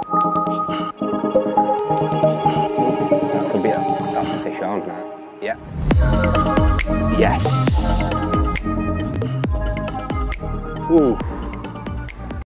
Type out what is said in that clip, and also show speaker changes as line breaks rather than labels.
That could be that's a fish on now. Yeah. Yes. Ooh.